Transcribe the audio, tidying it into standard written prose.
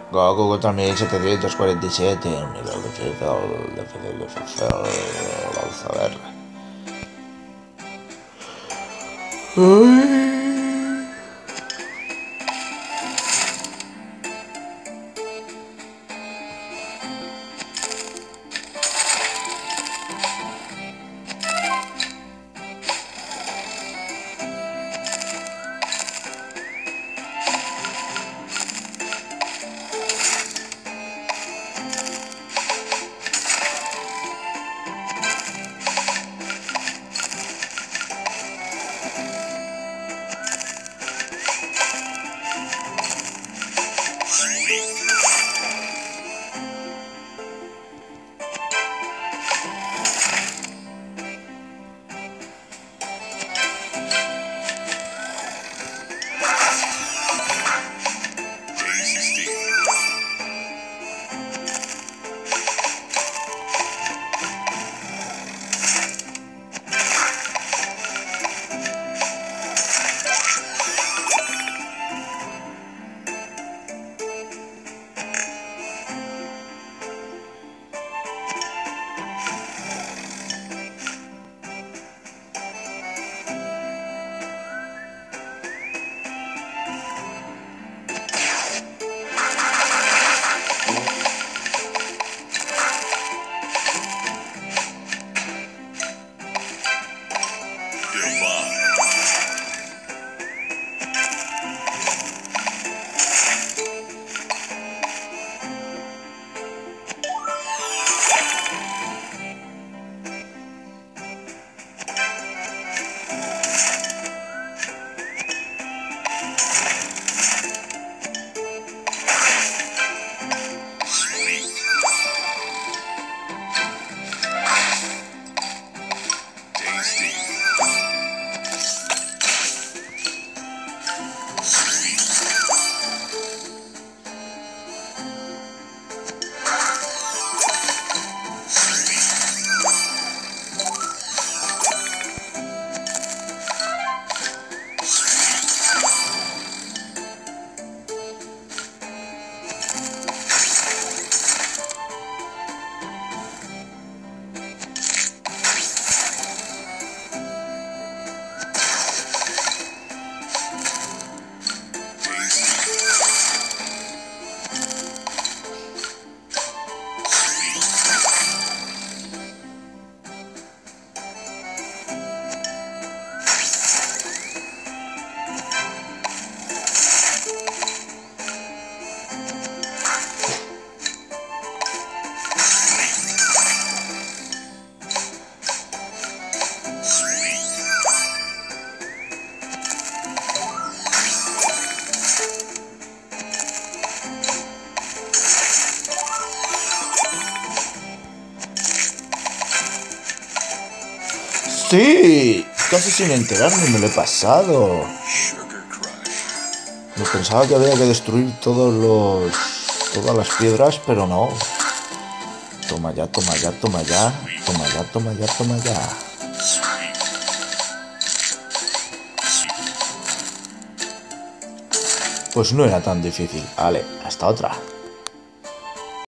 Goku contra 1747. Vamos a ver. Sí, casi sin enterarme me lo he pasado. Me pensaba que había que destruir todas las piedras, pero no. Toma ya, toma ya, toma ya, toma ya, toma ya, toma ya. Pues no era tan difícil. Vale, hasta otra.